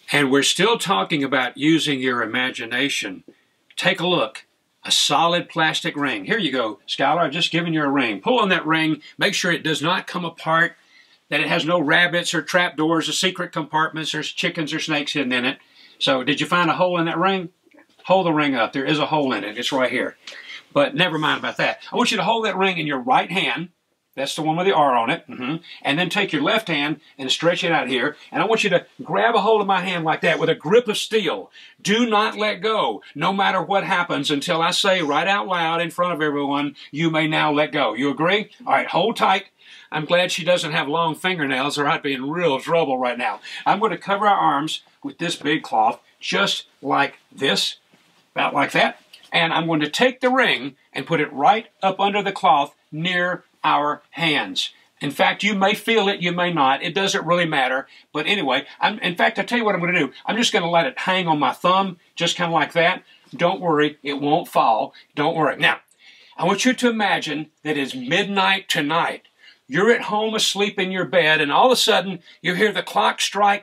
And we're still talking about using your imagination. Take a look. A solid plastic ring. Here you go, Skylar. I've just given you a ring. Pull on that ring. Make sure it does not come apart, that it has no rabbits or trapdoors or secret compartments or chickens or snakes hidden in it. So did you find a hole in that ring? Hold the ring up. There is a hole in it. It's right here. But never mind about that. I want you to hold that ring in your right hand. That's the one with the R on it. And then take your left hand and stretch it out here. And I want you to grab a hold of my hand like that with a grip of steel. Do not let go, no matter what happens, until I say right out loud in front of everyone, you may now let go. You agree? All right, hold tight. I'm glad she doesn't have long fingernails or I'd be in real trouble right now. I'm going to cover our arms with this big cloth, just like this, about like that. And I'm going to take the ring and put it right up under the cloth near our hands. In fact, you may feel it, you may not. It doesn't really matter. But anyway, in fact, I'll tell you what I'm going to do. I'm just going to let it hang on my thumb, just kind of like that. Don't worry, it won't fall. Don't worry. Now, I want you to imagine that it's midnight tonight. You're at home asleep in your bed, and all of a sudden, you hear the clock strike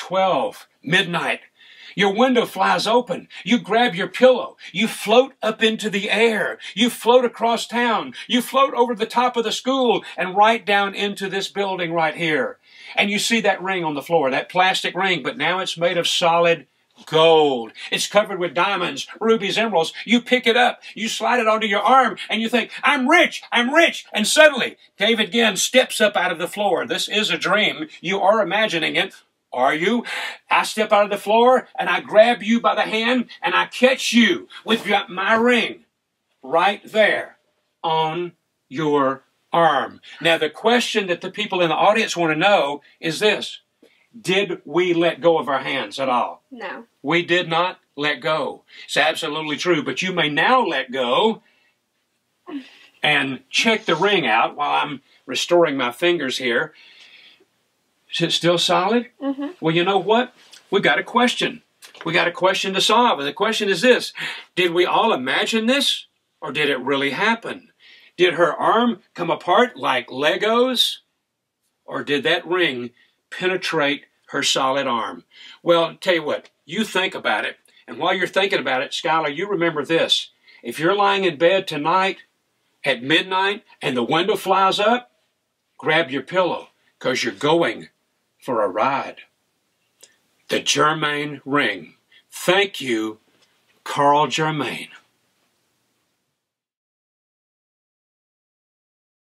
12, midnight. Your window flies open. You grab your pillow. You float up into the air. You float across town. You float over the top of the school and right down into this building right here. And you see that ring on the floor, that plastic ring, but now it's made of solid gold. It's covered with diamonds, rubies, emeralds. You pick it up. You slide it onto your arm and you think, I'm rich, I'm rich. And suddenly, David Ginn steps up out of the floor. This is a dream. You are imagining it. Are you? I step out of the floor and I grab you by the hand and I catch you with my ring right there on your arm. Now, the question that the people in the audience want to know is this. Did we let go of our hands at all? No. We did not let go. It's absolutely true. But you may now let go and check the ring out while I'm restoring my fingers here. Is it still solid? Well, you know what? We got a question. We got a question to solve. And the question is this. Did we all imagine this? Or did it really happen? Did her arm come apart like Legos? Or did that ring penetrate her solid arm? Well, tell you what. You think about it. And while you're thinking about it, Skylar, you remember this. If you're lying in bed tonight at midnight and the window flies up, grab your pillow because you're going for a ride. The Germain Ring. Thank you, Karl Germain.